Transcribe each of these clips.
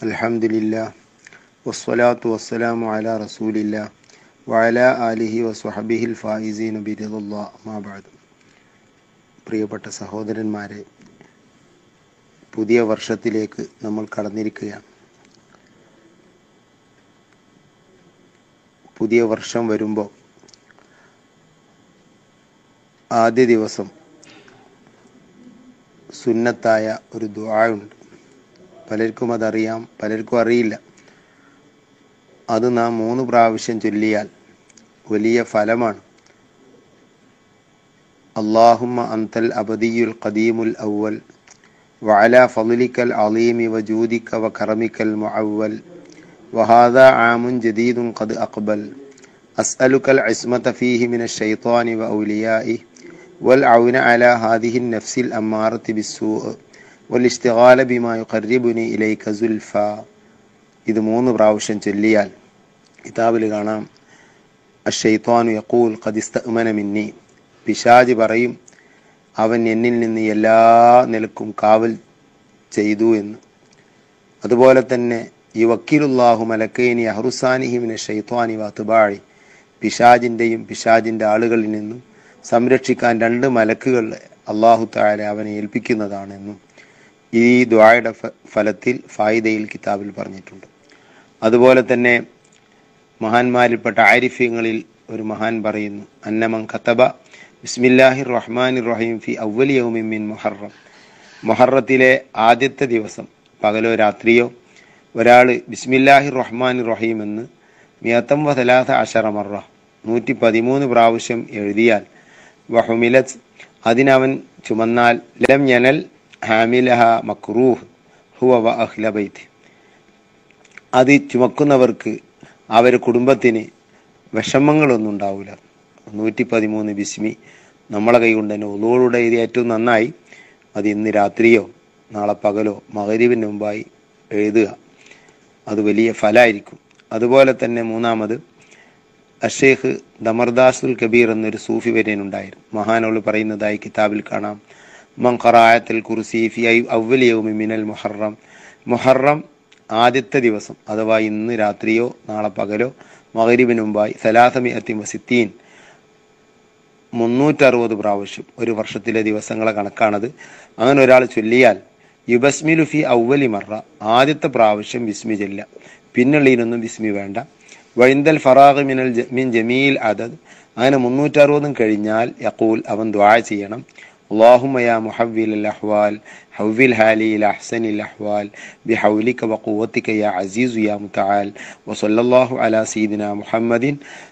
അൽഹംദുലില്ലാ വസ്സലാത്തു വസ്സലാമു അലാ റസൂലില്ലാ വഅലാ ആലിഹി വസ്വഹബിഹിൽ ഫായിസീന ബിറിദല്ലാഹ് അമ്മാ ബഅദ്. പ്രിയപ്പെട്ട സഹോദരന്മാരെ, പുതിയ വർഷത്തിലേക്ക് നമ്മൾ കടന്നിരിക്കുകയാണ്. പുതിയ വർഷം വരുമ്പോൾ ആദ്യ ദിവസം സുന്നത്തായ ഒരു ദുആ ഉണ്ട്. പലർക്കും അതറിയാം, പലർക്കും അറിയില്ല. അത് നാം 3 പ്രാവശ്യം ചൊല്ലിയാൽ വലിയ ഫലമാണ്. അല്ലാഹുമ്മ അൻതൽ അബദിയുൽ ഖദീമുൽ അവ്വൽ വഅലാ ഫളിലിക്കൽ അളീമി വജൂദിക വകറമിക്കൽ മുഅവ്വൽ വഹാദാ ആമുൻ ജദീദുൻ ഖദ് അഖ്ബൽ അസ്അലുക്കൽ ഇസ്മത ഫീഹി മിനശ് ശൈത്വാനി വഔലിയാഇ വൽ ഔന അലാ ഹാദിഹിൻ നഫ്സിൽ അമ്മാറതി ബിസ്സൂഅ് വൽ ബിമാ യുഖർരിബുനി ഇലൈക സുൽഫ. ഇത് 3 പ്രാവശ്യം ചൊല്ലിയാൽ കിതാബിൽ കാണാം, അശ്ശൈത്വാനു യഖൂൽ ഖദ് ഇസ്തഅ്മന മിന്നി, പിശാച് പറയും അവൻ എന്നിൽ നിന്ന് എല്ലാ നിലക്കും കാവൽ ചെയ്തു എന്ന്. അതുപോലെ തന്നെ യുവക്കിലുല്ലാഹു മലക്കൈനി അഹ്റുസാനിഹി മിനശ് ശൈത്വാനി വഅത്ബാഇ, പിശാചിൻ്റെയും പിശാചിൻ്റെ ആളുകളിൽ നിന്നും സംരക്ഷിക്കാൻ 2 മലക്കുകൾ അല്ലാഹു തആല അവനെ ഏൽപ്പിക്കുന്നതാണെന്നും ഈ ദുആയുടെ ഫലത്തിൽ ഫായിദയിൽ കിതാബിൽ പറഞ്ഞിട്ടുണ്ട്. അതുപോലെ തന്നെ മഹാന്മാരിൽപ്പെട്ട ആരിഫ്യങ്ങളിൽ ഒരു മഹാൻ പറയുന്നു, അന്നമൻ കതബ ബിസ്മില്ലാഹിർ റഹ്മാനിർ റഹീം ഫി അവ്വലി യൗമിൻ മിൻ മുഹറം, മുഹറത്തിലെ ആദ്യത്തെ ദിവസം പകലോ രാത്രിയോ ഒരാൾ ബിസ്മില്ലാഹിർ റഹ്മാനിർ റഹീം എന്ന് 113 മറ 113 പ്രാവശ്യം എഴുതിയാൽ വഹുമിലത്, അതിനവൻ ചുമന്നാൽ ലം യനൽ ഹാമിലഹ മക്റൂഹ് ഹുവ വ അഹ്ല ബൈത്ത്, അത് ചുമക്കുന്നവർക്ക് അവരുടെ കുടുംബത്തിന് വിഷമങ്ങളൊന്നും ഉണ്ടാവില്ല. 113 ബിസ്മി നമ്മളെ കൈകൊണ്ട് തന്നെ ഒന്നുകൂടെ ഇത് ഏറ്റവും നന്നായി. അത് ഇന്ന് രാത്രിയോ നാളെ പകലോ മഗ്‌രിബിന് മുമ്പായി എഴുതുക, അത് വലിയ ഫലമായിരിക്കും. അതുപോലെ തന്നെ 3-മത് അഷേഖ് ദമർദാസുൽ കബീർ എന്നൊരു സൂഫി വര്യനുണ്ടായിരുന്നു. മഹാനോട് പറയുന്നതായി കിതാബിൽ കാണാം, മൻ ഖറാഅത്തുൽ കുർസി ഫി അവ്വലി യൗമി മിനൽ മുഹറം, മുഹറം ആദ്യത്തെ ദിവസം അഥവാ ഇന്ന് രാത്രിയോ നാളെ പകലോ മഗ്‌രിബിന് മുമ്പായി 360 360 പ്രാവശ്യം, ഒരു വർഷത്തിലെ ദിവസങ്ങളെ കണക്കാണത്. അങ്ങനെ ഒരാൾ ചൊല്ലിയാൽ യുബസ്മിലു ഫി അവ്വലി മറ, ആദ്യത്തെ പ്രാവശ്യം ബിസ്മി ചൊല്ല, പിന്നുള്ളതിനൊന്നും ബിസ്മി വേണ്ട. വഇൻദൽ ഫറാഗ് മിൻ ജമീൽ അദദ്, അങ്ങനെ 360 കഴിഞ്ഞാൽ യഖൂൽ, അവൻ ദുആ ചെയ്യണം, اللهم يا محول الأحوال حول حالي إلى أحسن الأحوال بحولك وقوتك يا عزيز يا متعال وصلى الله على سيدنا محمد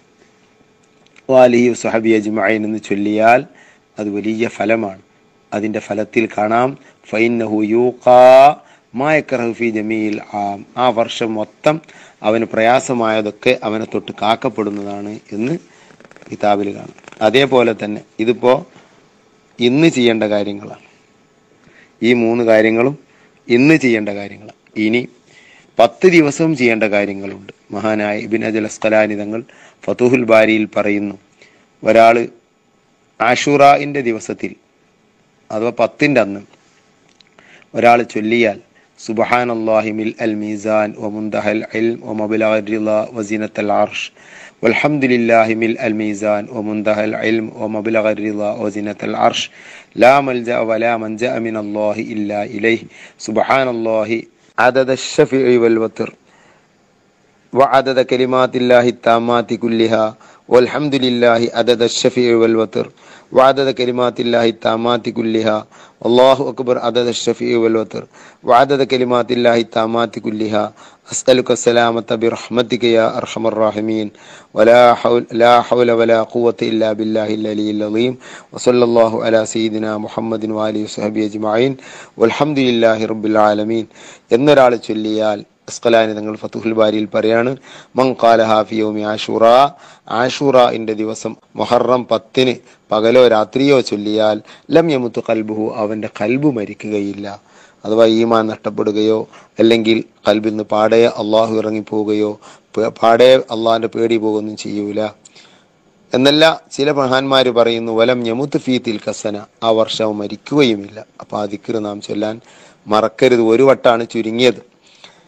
وآله وصحبه أجمعين എന്ന് ചൊല്ലിയാൽ അത് വലിയ ഫലമാണ്. അതിൻ്റെ ഫലത്തിൽ കാണാം, ഫഇന്നഹു യൂഖാ മാ യക്റഹു ഫീ ജമീൽ ആം, ആ വർഷം മൊത്തം അവന് പ്രയാസമായതൊക്കെ അവനെ തൊട്ട് കാക്കപ്പെടുന്നതാണ് എന്ന് കിതാബിൽ കാണാം. അതേപോലെ തന്നെ ഇതിപ്പോൾ ഇന്ന് ചെയ്യേണ്ട കാര്യങ്ങളാണ്. ഈ 3 കാര്യങ്ങളും ഇന്ന് ചെയ്യേണ്ട കാര്യങ്ങളാണ്. ഇനി 10 ദിവസവും ചെയ്യേണ്ട കാര്യങ്ങളുണ്ട്. മഹാനായ ഇബ്നു ഹജർ അസ്ഖലാനി തങ്ങൾ ഫതുഹുൽ ബാരിയിൽ പറയുന്നു, ഒരാൾ ആഷൂറാഇൻ്റെ ദിവസത്തിൽ അഥവാ 10ൻ്റെ അന്ന് ഒരാൾ ചൊല്ലിയാൽ സുബ്ഹാനല്ലാഹി മിൽ അൽ മീസാൻ വ മുൻതഹൽ ഇൽം വ മബ്ലഗർ റിള വ സിനത്തൽ അർഷ് വൽഹംദുലില്ലാഹി മിൽ അൽ മീസാൻ വ മുൻതഹൽ ഇൽം വ മബ്ലഗർ റിള വ സിനത്തൽ അർഷ് ലാ മൽജഅ വലാ മൻജഅ മിനല്ലാഹി ഇല്ലാ ഇലൈഹി സുബ്ഹാനല്ലാഹി അദദ അശ്ശഫീഇ വൽ വത്ർ വ അദദ കലിമാത്തില്ലാഹി തമ്മാതി കുല്ലിഹാ വൽഹംദുലില്ലാഹി അദദ അശ്ശഫീഇ വൽ വത്ർ وعدد كلمات الله التامات كلها الله أكبر عدد الشفيع والوتر وعدد كلمات الله التامات كلها أسألك السلامة برحمتك يا أرحم الراحمين لا حول ولا قوة إلا بالله العلي العظيم وصلى الله على سيدنا محمد وآله وصحبه أجمعين والحمد لله رب العالمين എന്നൊരാൾ ചൊല്ലിയാൽ അസ്ഖലാനി തങ്ങൾ ഫതുഹുൽ ബാരിയിൽ പറയാണ്, മൻ ഖാലഹാ ഫി യൗമി ആഷൂറാ, ആഷൂറാഇൻ്റെ ദിവസം മുഹറം 10 പകലോ രാത്രിയോ ചൊല്ലിയാൽ ലം യമുത്ത് ഖൽബുഹു, അവൻ്റെ ഖൽബ് മരിക്കുകയില്ല. അഥവാ ഈമാൻ നഷ്ടപ്പെടുകയോ അല്ലെങ്കിൽ ഖൽബിൽ നിന്ന് പാടെ അള്ളാഹു ഇറങ്ങിപ്പോവുകയോ പാടെ അള്ളാഹിൻ്റെ പേടി പോകുകയൊന്നും ചെയ്യൂല എന്നല്ല. ചില മഹാന്മാർ പറയുന്നു, വലം യമുത്ത് ഫീ തിൽകസന, ആ വർഷം മരിക്കുകയുമില്ല. അപ്പോൾ ആ ദിക്ർ നാം ചൊല്ലാൻ മറക്കരുത്. 1 വട്ടാണ് ചുരുങ്ങിയത്.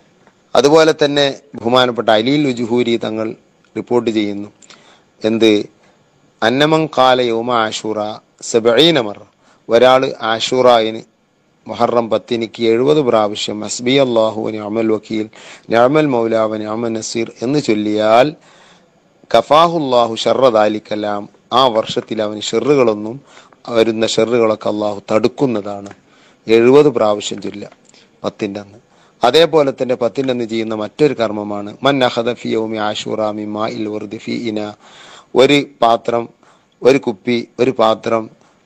അതുപോലെ തന്നെ ബഹുമാനപ്പെട്ട അലീൽ ഉജുഹൂരി തങ്ങൾ റിപ്പോർട്ട് ചെയ്യുന്നു, എന്ത്, അന്നമൻ കാല യൗമ ആഷൂറ 70 മറ, ഒരാൾ ആഷൂറായിന് മുഹറം 10 70 പ്രാവശ്യം ഹസ്ബി അല്ലാഹു നിഅമൽ വക്കീൽ നിഅമൽ മൗലാ വ നിഅമൻ നസീർ എന്ന് ചൊല്ലിയാൽ കഫാഹുല്ലാഹു ഷർറ ദാലിക്കലാം, ആ വർഷത്തിൽ അവന് ഷെറുകളൊന്നും വരുന്ന ഷെറുകളൊക്കെ അള്ളാഹു തടുക്കുന്നതാണ്. 70 പ്രാവശ്യം ചൊല്ല 10 അന്ന്. അതേപോലെ തന്നെ 10 അന്ന് ചെയ്യുന്ന മറ്റൊരു കർമ്മമാണ് മൻ അഖദ ഫി യൗമി ആഷൂറ മിമാ ഇൽ വർദി ഫി ഇന, ഒരു പാത്രം, ഒരു കുപ്പി, ഒരു പാത്രം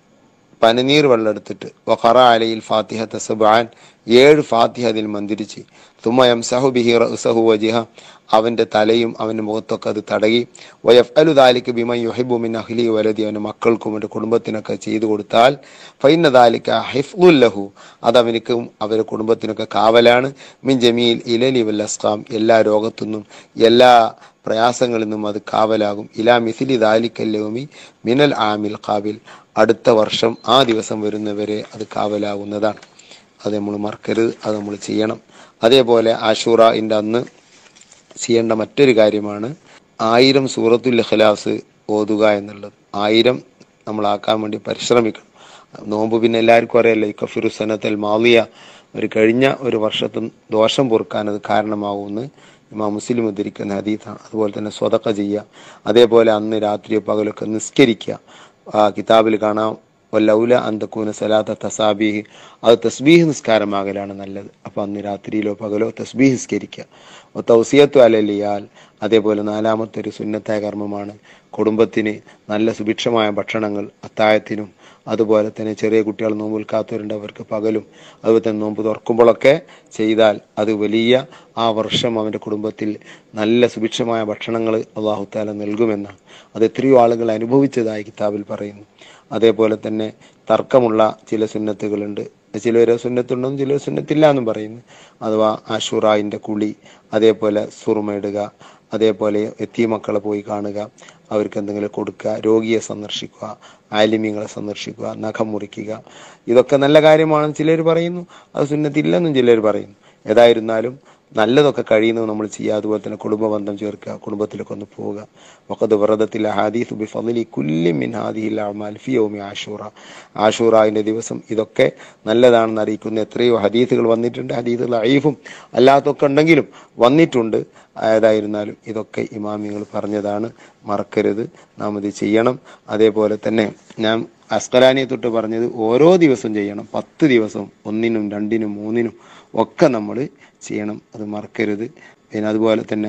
പനിനീർ വെള്ളം എടുത്തിട്ട് വഖറ അലൈൽ ഫാത്തിഹത സബ്ആൻ, 7 ഫാത്തിഹ അതിൽ മന്ത്രിച്ച്, തുമ്മ യംസഹു ബിഹി റഅസഹു വജ്ഹ, അവന്റെ തലയും അവന്റെ മുഖത്തൊക്കെ അത് തടകി, വയഫ്അലു ദാലിക ബിമൻ യുഹിബ്ബു മിൻ അഹ്ലി വലദി, അവന്റെ മക്കൾക്കും അവന്റെ കുടുംബത്തിനൊക്കെ ചെയ്തു കൊടുത്താൽ ഫഇന്ന ദാലിക ഹിഫ്ദുൽ ലഹു, അത് അവനിക്കും അവരുടെ കുടുംബത്തിനൊക്കെ കാവലാണ്, മിൻ ജമീൽ ഇലലി വൽ അസ്ഖാം, എല്ലാ രോഗത്തുനിന്നും എല്ലാ പ്രയാസങ്ങളിൽ നിന്നും അത് കാവലാകും, ഇലാ മിസ്ലി ദാലിക്കൽ യൗമി മിനൽ ആമിൽ ഖാബിൽ, അടുത്ത വർഷം ആ ദിവസം വരുന്നവരെ അത് കാവലാകുന്നതാണ്. അത് നമ്മൾ മറക്കരുത്, അത് നമ്മൾ ചെയ്യണം. അതേപോലെ ആഷൂറയിൻ്റെ അന്ന് ചെയ്യേണ്ട മറ്റൊരു കാര്യമാണ് 1000 സൂറത്തുൽ ഇഖ്ലാസ് ഓതുക എന്നുള്ളത്. 1000 നമ്മളാക്കാൻ വേണ്ടി പരിശ്രമിക്കണം. നോമ്പ് പിന്നെ എല്ലാവർക്കും അറിയാലോ, ഇക്കഫിറു സനത്തൽ മാളിയ, ഒരു കഴിഞ്ഞ ഒരു വർഷത്തെ ദോഷം പൊറുക്കാൻ അത് കാരണമാകുമെന്ന് ഇമാം മുസ്ലിം ഉദ്ധരിക്കുന്ന ഹദീസാണ്. അതുപോലെ തന്നെ സ്വതക്ക ചെയ്യുക, അതേപോലെ അന്ന് രാത്രിയോ പകലൊക്കെ നിസ്കരിക്കുക. കിതാബിൽ കാണാം വല്ലൗല അന്തക്കൂന സലാത്ത തസാബീഹ്, അത് തസ്ബീഹ് നിസ്കാരമാകലാണ് നല്ലത്. അപ്പം അന്ന് രാത്രിയിലോ പകലോ തസ്ബീഹ് നിസ്കരിക്കുക. തൗസിയത്തു അലലിയാൽ, അതേപോലെ 4-മത്തെ ഒരു സുന്നത്തായ കർമ്മമാണ് കുടുംബത്തിന് നല്ല സുഭിക്ഷമായ ഭക്ഷണങ്ങൾ അത്താഴത്തിനും, അതുപോലെ തന്നെ ചെറിയ കുട്ടികൾ നോമ്പ് നിൽക്കാത്തവരുണ്ട് അവർക്ക് പകലും, അതുപോലെ തന്നെ നോമ്പ് തുറക്കുമ്പോഴൊക്കെ ചെയ്താൽ അത് വലിയ ആ വർഷം അവൻ്റെ കുടുംബത്തിൽ നല്ല സുഭിക്ഷമായ ഭക്ഷണങ്ങൾ അല്ലാഹു തആല നൽകുമെന്നാണ്. അത് എത്രയോ ആളുകൾ അനുഭവിച്ചതായി കിതാബിൽ പറയുന്നു. അതേപോലെ തന്നെ തർക്കമുള്ള ചില സുന്നത്തുകളുണ്ട്, ചിലർ സുന്നത്തുണ്ടെന്നും ചിലർ സുന്നത്തില്ല എന്നും പറയുന്നു. അഥവാ ആഷൂറായിൻ്റെ കുളി, അതേപോലെ സുറുമയിടുക, അതേപോലെ എത്തീമക്കളെ പോയി കാണുക, അവർക്ക് എന്തെങ്കിലും കൊടുക്കുക, രോഗിയെ സന്ദർശിക്കുക, ആലിമ്യങ്ങളെ സന്ദർശിക്കുക, നഖം മുറിക്കുക, ഇതൊക്കെ നല്ല കാര്യമാണെന്ന് ചിലർ പറയുന്നു, അത് സുന്നത്തില്ലെന്നും ചിലർ പറയുന്നു. ഏതായിരുന്നാലും നല്ലതൊക്കെ കഴിയുന്നത് നമ്മൾ ചെയ്യുക. അതുപോലെ തന്നെ കുടുംബ ബന്ധം ചേർക്കുക, കുടുംബത്തിലൊക്കെ ഒന്ന് പോവുക. വഖദ് വറദത്തിൽ ഹദീസ് ബിഫളി കുല്ലി മിൻ ഹാദിഹിൽ അഅമാൽ ഫി യൗമി ആഷൂറ, ആഷൂറായിൻ്റെ ദിവസം ഇതൊക്കെ നല്ലതാണെന്ന് അറിയിക്കുന്ന എത്രയോ ഹദീസുകൾ വന്നിട്ടുണ്ട്. ഹദീസ് ലഈഫും അല്ലാത്തൊക്കെ ഉണ്ടെങ്കിലും വന്നിട്ടുണ്ട്. ഏതായിരുന്നാലും ഇതൊക്കെ ഇമാമിങ്ങൾ പറഞ്ഞതാണ്, മറക്കരുത്, നാം ഇത് ചെയ്യണം. അതേപോലെ തന്നെ ഞാൻ അസ്കലാനിയെ തൊട്ട് പറഞ്ഞത് ഓരോ ദിവസവും ചെയ്യണം. 10 ദിവസം 1-നും 2-നും 3-നും ഒക്കെ നമ്മൾ ചെയ്യണം, അത് മറക്കരുത്. പിന്നെ അതുപോലെ തന്നെ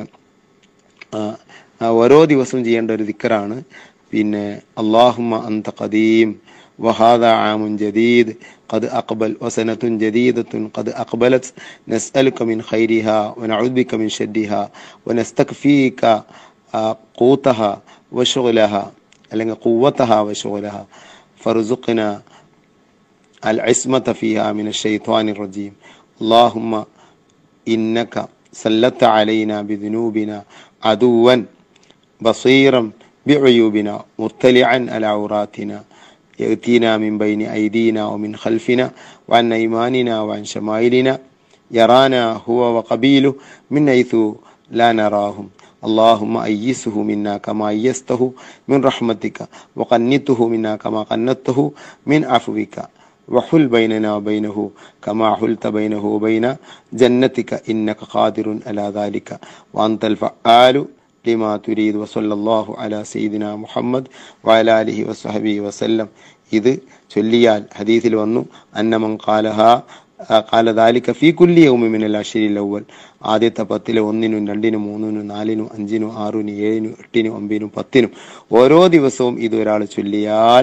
ഓരോ ദിവസവും ചെയ്യേണ്ട ഒരു ദിക്റാണ്. പിന്നെ അല്ലാഹുമ്മ അന്ത ഖദീം വഹാദാ ആമുൻ ജദീദ് ഖദ് അഖ്ബൽ വസനത്തുൻ ജദീദത്തുൻ ഖദ് അഖ്ബലത് നസ്അലുക മിൻ ഖൈരിഹാ വനഊദു ബിക മിൻ ശർരിഹാ വനസ്തഗ്ഫീക ഖൂതഹാ വശുഗ്ലഹാ, അല്ലെങ്കിൽ ഖുവതഹാ വശുഗ്ലഹാ ഫർസുഖ്ന അൽ ഇസ്മത ഫീഹാ മിനശ് ശൈത്വാനിർ റജീം. അല്ലാഹുമ്മ ഇന്നക സല്ലത്ത അലൈനാ ബിദുനൂബിനാ അദുവൻ ബസീറൻ ബിഉയൂബിനാ മുത്തലിഅൻ അലാ ഔറാത്തിനാ യഅ്തീനാ മിൻ ബൈനി ഐദീനാ വമിൻ ഖൽഫിനാ വഅൻ അയ്മാനിനാ വഅൻ ശമായിലിനാ യറാനാ ഹുവ വഖബീലു മിൻ ഹൈഥു ലാ നറാഹും. اللهم أيسه منا كما أيسته من رحمتك وقنته منا كما قنته من عفوك وحل بيننا وبينه كما حلت بينه وبين جنتك إنك قادر على ذلك وأنت الفعال لما تريد. وصلى الله على سيدنا محمد وعلى آله وصحبه وسلم. ഇത് ചൊല്ലിയാൽ ഹദീസിൽ വന്നു അന്നമൻ ഖാലഹാ ഖാല ദാലിക ഫീ കുല്ലി യൗമി മിനൽ അശ്രിൽ അവ്വൽ, ആദ്യത്തെ 10-ലെ 1-നും 2-നും 3-നും 4-നും 5-നും 6-നും 7-നും 8-നും 9-നും 10-നും ഓരോ ദിവസവും ഇത് ഒരാൾ ചൊല്ലിയാൽ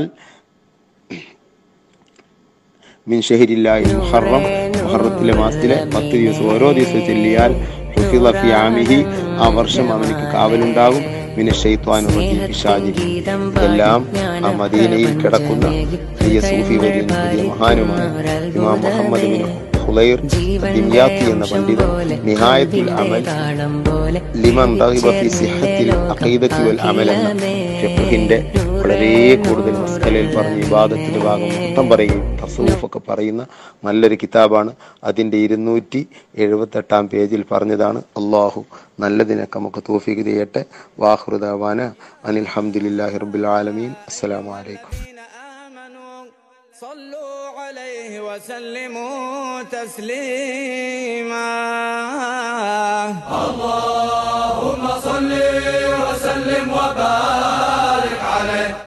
മിൻ ഷഹരില്ലാഹിൽ മുഹറം, മുഹറത്തിലെ മാസത്തിലെ 10 ദിവസം ഓരോ ദിവസവും ചൊല്ലിയാൽ ഹുഫിള ഫി ആമിഹി, ആ വർഷം അവനിക്ക് കാവലുണ്ടാകും. മിനശ് ശൈത്വാനിർ റജീം, പിശാചി. ഇതെല്ലാം ആ മദീനയിൽ കിടക്കുന്ന വലിയ സൂഫി വര്യൻ, വലിയ മഹാനുമായ ഇമാം മുഹമ്മദ് ബിൻ ഖുലൈർ ദിംയാത്തി എന്ന പണ്ഡിതൻ നിഹായത്തുൽ അമൽ ലിമൻ റഗിബ ഫി സിഹത്തിൽ അഖീദത്തി വൽ അമൽ എന്ന ഫിഖ്ഹിന്റെ വളരെ കൂടുതൽ മസ്കലയിൽ പറഞ്ഞ് ഇബാദത്തിന്റെ ഭാഗം മൊത്തം പറയുകയും തസവൂഫൊക്കെ പറയുന്ന നല്ലൊരു കിതാബാണ്. അതിൻ്റെ 278 പേജിൽ പറഞ്ഞതാണ്. അള്ളാഹു നല്ലതിനൊക്കെ നമുക്ക് തൗഫീഖ് ചെയ്യട്ടെ. വാഖിറു ദഅവാന അനിൽ ഹംദുലില്ലാഹി റബ്ബിൽ ആലമീൻ. അസ്സലാമു അലൈക്കും. صلوا عليه وسلموا تسليما.